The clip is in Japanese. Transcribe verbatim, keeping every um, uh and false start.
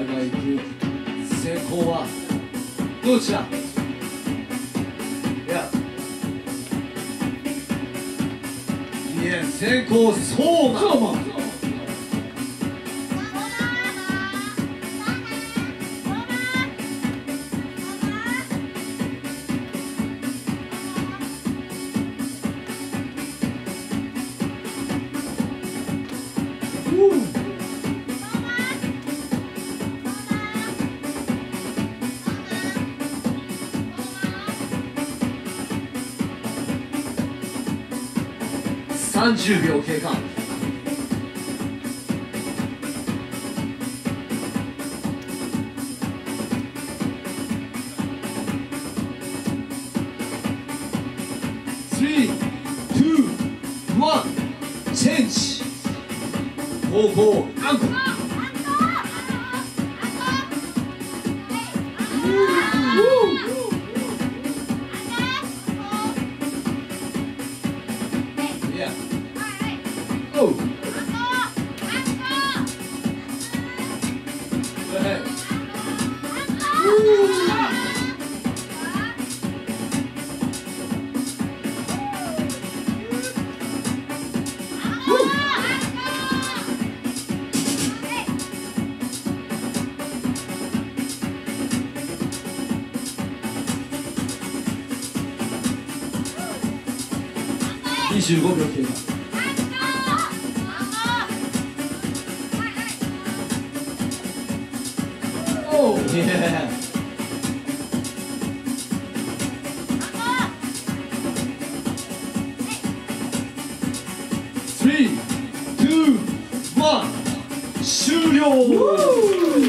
が行く。先行はどちら？いやいや、先行そうま。そうま。さんじゅうびょう経過。スリー、ツー、ワン、チェンジ。方向アンコ。Oh. Hey.にじゅうごびょう経過。Oh, yeah. Three, two, one, 終了。